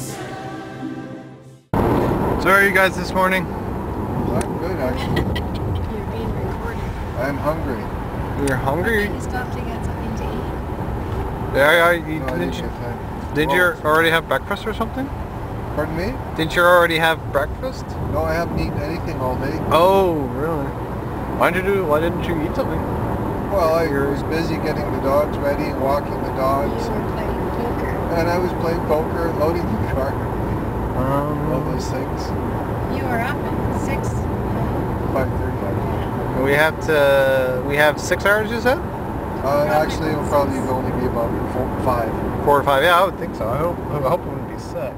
So how are you guys this morning? I'm good, actually. You're being recorded. I'm hungry. You're hungry? You stopped to get something to eat. Yeah, Did you already have breakfast or something? Pardon me? Didn't you already have breakfast? No, I haven't eaten anything all day. Oh, really? Why didn't you eat something? Well, I was busy getting the dogs ready and walking the dogs. You were playing poker. And I was playing poker, loading the car, all those things. You were up at 6. 5:30. We have 6 hours, you said? Actually, it'll probably only be about 5. 4 or 5, yeah, I would think so. I hope it wouldn't be 6.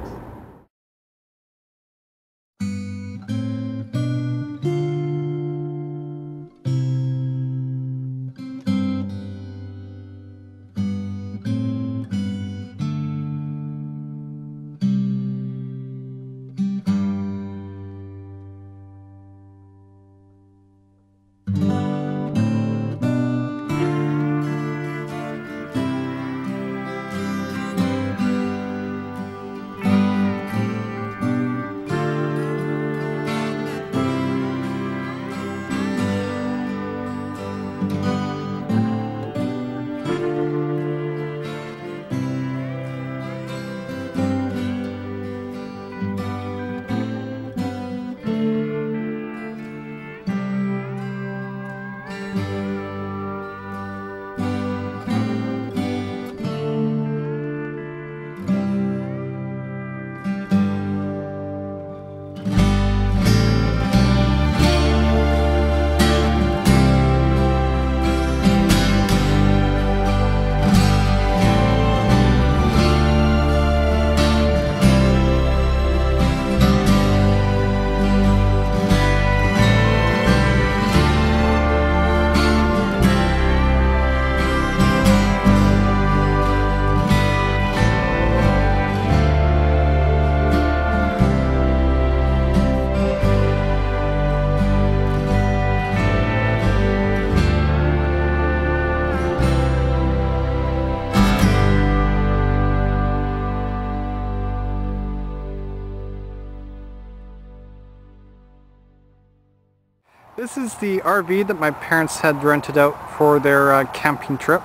This is the RV that my parents had rented out for their camping trip.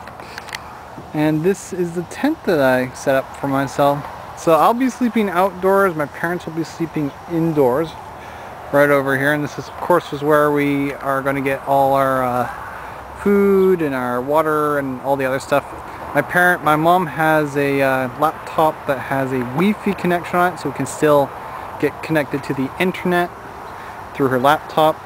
And this is the tent that I set up for myself. So I'll be sleeping outdoors, my parents will be sleeping indoors, right over here. And this is, of course, is where we are going to get all our food and our water and all the other stuff. My mom has a laptop that has a Wi-Fi connection on it, so we can still get connected to the internet through her laptop.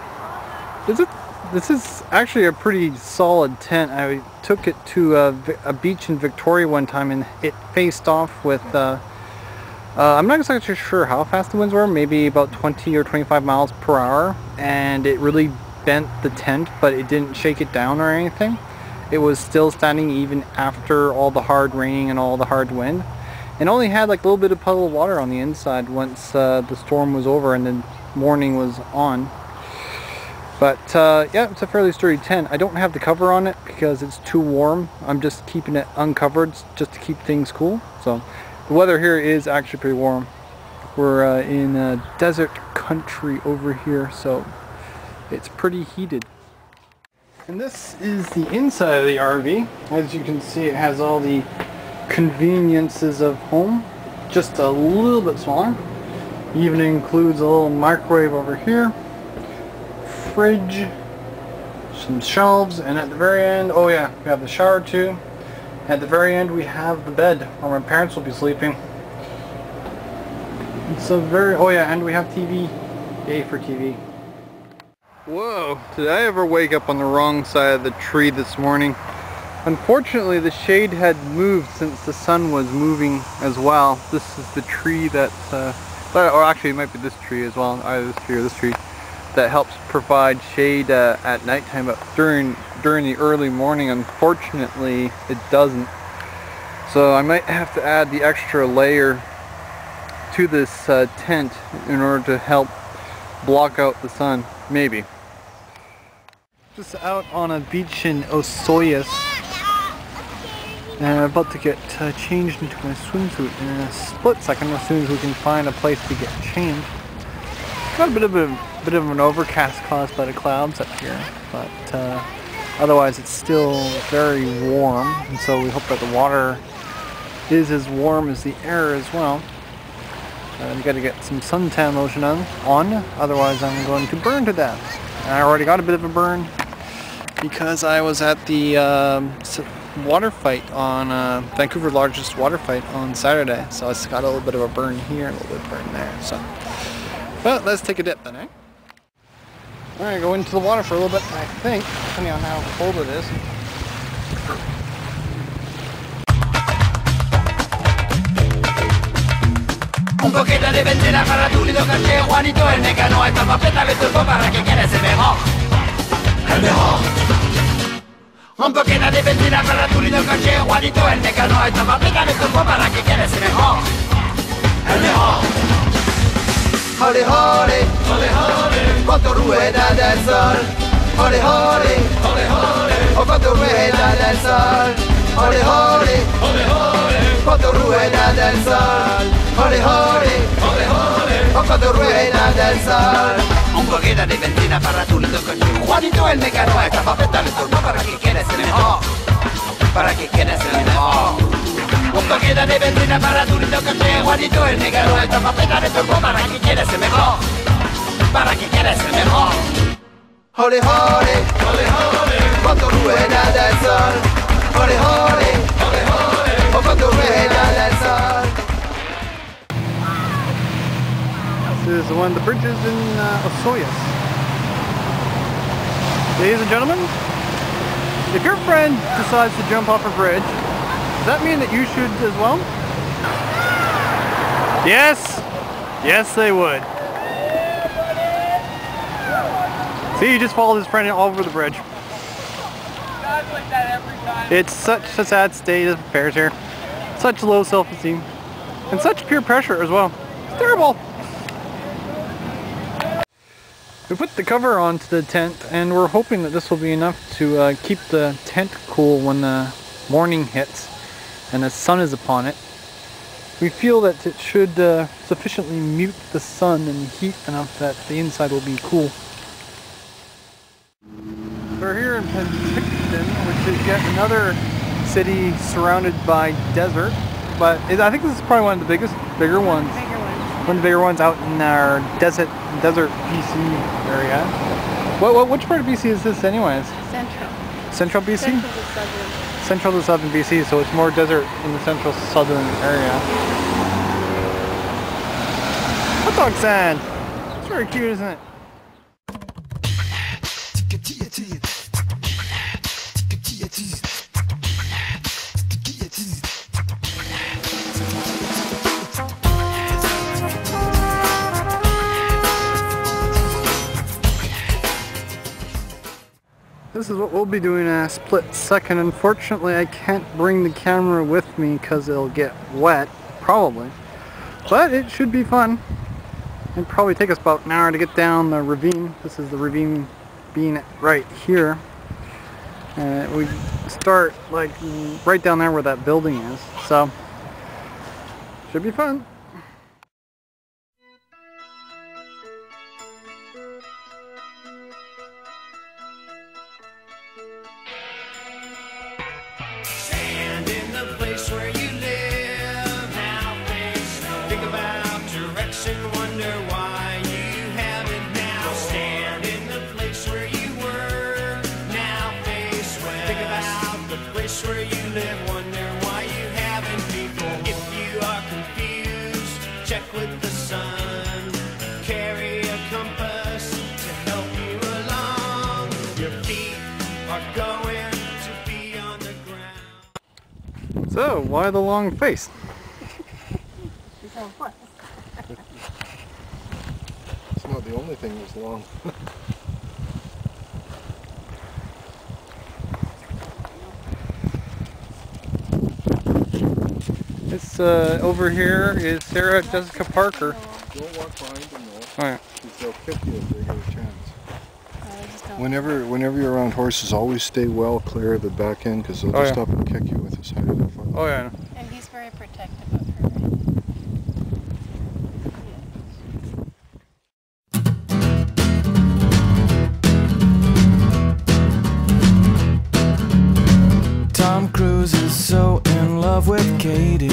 This is actually a pretty solid tent. I took it to a beach in Victoria one time, and it faced off with, I'm not exactly sure how fast the winds were, maybe about 20 or 25 miles per hour, and it really bent the tent, but it didn't shake it down or anything. It was still standing even after all the hard raining and all the hard wind, and only had like a little bit of puddle of water on the inside once the storm was over and the morning was on. But yeah, it's a fairly sturdy tent. I don't have the cover on it because it's too warm. I'm just keeping it uncovered just to keep things cool. So the weather here is actually pretty warm. We're in a desert country over here, so it's pretty heated. And this is the inside of the RV. As you can see, it has all the conveniences of home, just a little bit smaller. Even includes a little microwave over here, fridge, some shelves, and at the very end, oh yeah, we have the shower too. At the very end we have the bed where my parents will be sleeping. It's a very, oh yeah, and we have TV. Yay for TV. Whoa, did I ever wake up on the wrong side of the tree this morning? Unfortunately, the shade had moved since the sun was moving as well. This is the tree that, or actually it might be this tree as well, either this tree or this tree, that helps provide shade at nighttime, but during the early morning, unfortunately, it doesn't. So I might have to add the extra layer to this tent in order to help block out the sun, maybe. Just out on a beach in Ossoyus, And I'm about to get changed into my swimsuit in a split second as soon as we can find a place to get changed. Got a bit of an overcast caused by the clouds up here, but otherwise it's still very warm, and so we hope that the water is as warm as the air as well. You got to get some suntan lotion on, otherwise I'm going to burn to death. And I already got a bit of a burn because I was at the water fight on Vancouver's largest water fight on Saturday, so it's got a little bit of a burn here, a little bit of burn there. So, but let's take a dip then, eh? All right, go into the water for a little bit. I think, depending on how cold it is. Un poquito de benzina para tu lindo caché, Juanito el mecano, esta papeta de turbo para que quieres el mejor. El mejor. Un poquito de benzina para tu lindo caché, Juanito el mecano, esta papeta de turbo para que quieres el mejor. El mejor. Jole, jole, jole, jole, cuánto rueda del sol. Jole, jole, jole, jole, oh cuánto rueda del sol. Jole, jole, jole, jole, cuánto rueda del sol. Jole, jole, jole, jole, oh cuánto rueda del sol. Un poquito de benzina para tu lindo coche, Juanito el mecano, esta papeta de turbo para que quieres el mejor. Para que quieres el mejor. Un poquito de benzina para tu lindo coche, Juanito el mecano, esta papeta de turbo para que quieres el mejor. Para que quieres el mejor. Jole, jole, jole, jole, cuánto rueda del sol. Jole, jole, jole, jole, oh cuánto rueda del sol. This is one of the bridges in Ossoyus. Ladies and gentlemen, if your friend decides to jump off a bridge, does that mean that you should as well? Yes! Yes, they would. See, he just followed his friend all over the bridge. Like that every time. It's such a sad state of affairs here. Such low self-esteem. And such peer pressure as well. It's terrible. We put the cover onto the tent and we're hoping that this will be enough to keep the tent cool when the morning hits and the sun is upon it. We feel that it should sufficiently mute the sun and heat enough that the inside will be cool. We're here in Pentiction, which is yet another city surrounded by desert, but I think this is probably one of the bigger ones. One of the bigger ones out in our desert BC area. Which part of BC is this anyways? Central. Central BC? Central to southern. Central to southern BC, so it's more desert in the central southern area. Hot dog stand! It's very cute, isn't it? This is what we'll be doing in a split second. Unfortunately, I can't bring the camera with me because it'll get wet, probably. But it should be fun. It'll probably take us about an hour to get down the ravine. This is the ravine being right here. And we start like right down there where that building is. So, should be fun. Where you live now, think about direction, wonder why you haven't now. Stand in the place where you were, now face west. Think about the place where you live, wonder why you haven't before. If you are confused, check with the sun. Carry a compass to help you along. Your feet are going to be on the ground. So, why the long face? It's not the only thing that's long. It's over here is Sarah Jessica Parker. Don't walk behind them though. Alright. They'll kick you if they get a chance. Whenever you're around horses, always stay well clear of the back end because they'll just stop and kick you with the side of their foot. Oh yeah, I know. And he's very protective of her. Tom Cruise is so in love with Katie.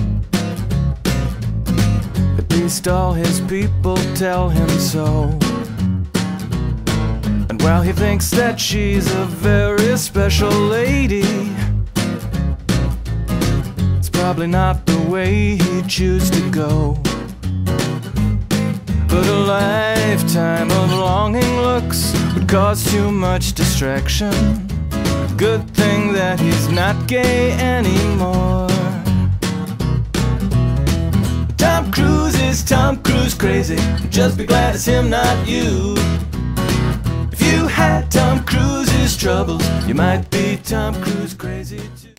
At least all his people tell him so. And while he thinks that she's a very special lady, it's probably not the way he'd choose to go. But a lifetime of longing looks would cause too much distraction. Good thing that he's not gay anymore. Tom Cruise is Tom Cruise crazy. Just be glad it's him, not you. If you had Tom Cruise's troubles, you might be Tom Cruise crazy too.